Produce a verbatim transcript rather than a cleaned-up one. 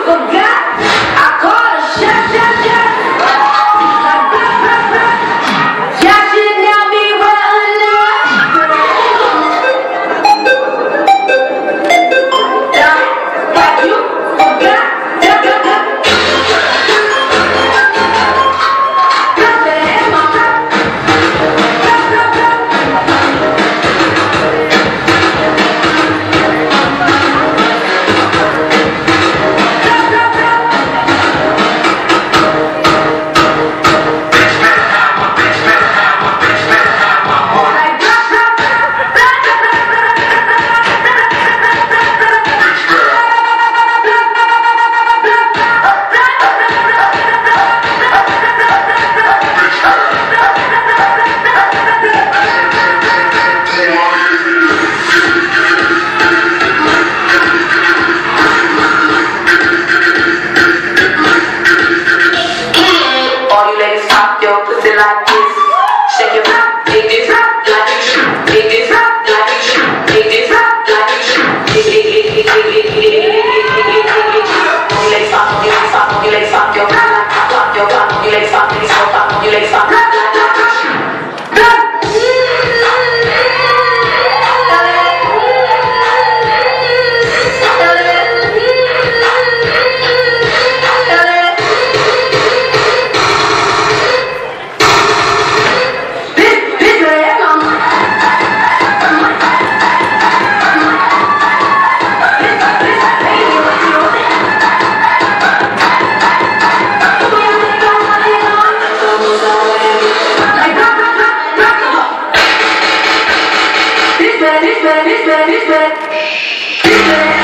forgot. I called a shot, shot, shot. Like blah, blah, blah. Y'all should now be well enough. Yeah, like you forgot. Yeah, yeah, yeah. Blah, the hell, my blah. Blah, blah, blah. Your pussy like this, shake it up, take this up like this, take this up like this, take this up like this, take it, take it, take it, take it, you legs up, you legs up, you legs up, your back, up your back, you legs up, you legs up, you legs up, like like like. This man, this man, this man, this man, this man.